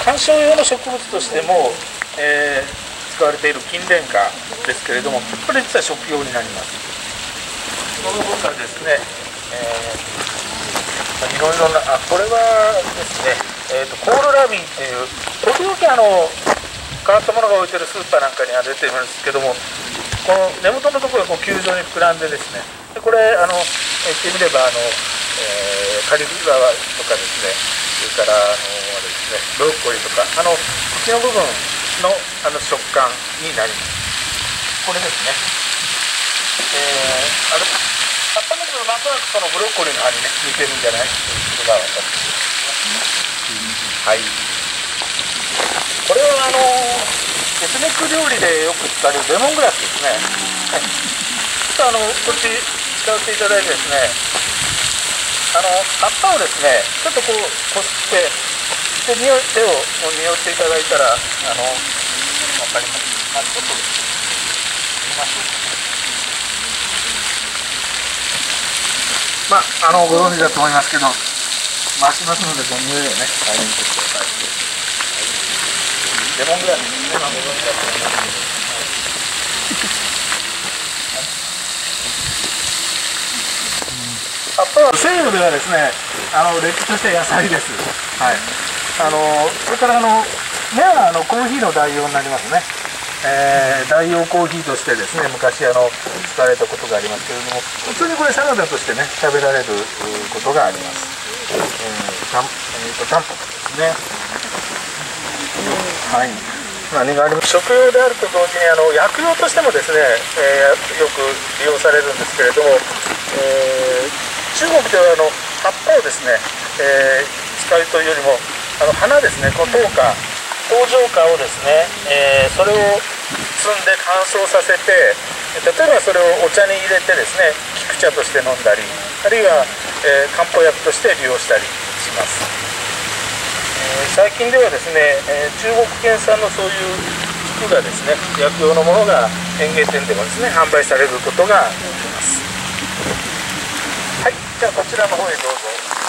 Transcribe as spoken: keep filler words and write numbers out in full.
観賞用の植物としても、えー、使われている金蓮花ですけれども、これ実は食用になります。この他ですね、えー、いろいろな、あ、これはですね、えーと、コールラビーっていう時々あの変わったものが置いてるスーパーなんかには出てるんですけども、この根元のところがこう球状に膨らんでですね、でこれあの言ってみればあの、えー、カリフラワーとかですね、それからあのあれですね、ブロッコリーとかあの茎の部分のあの食感になります。これですね。えー、あれ葉っぱの部分なんとなくそのブロッコリーの葉にね似てるんじゃないということが分かってきますね。はい。これはあのエスニック料理でよく使われるレモングラスですね。ちょっとあのこっち使っていただいてですね、あの葉っぱをですねちょっとこうこすってで匂い手を匂っていただいたらあの分かります。あ、ちょっと見ましょうかね。まああのご存知だと思いますけど、回しますのでこの匂いをね大変にとってください。レモングラスですね。まあご存知だと思いますけど。葉っぱは西洋ではですね、あのれっきとした野菜です。はい。あのそれからあの根はあのコーヒーの代用になりますね。えー、代用コーヒーとしてですね、昔あの使われたことがありますけれども、普通にこれサラダとしてね食べられることがあります。えー、たんえーとタンポポですね。はい。何があります。食用であると同時にあの薬用としてもですね、えー、よく利用されるんですけれども、えー、中国ではあの葉っぱをですね、えー、使うというよりもあの花ですね、この糖果、工場花をですね、えー、それを摘んで乾燥させて、例えばそれをお茶に入れてですね、菊茶として飲んだり、あるいは、えー、漢方薬として利用したりします。最近ではですね、えー、中国県産のそういう菊がですね、薬用のものが園芸店でもですね販売されることができます。はい、じゃあこちらの方へどうぞ。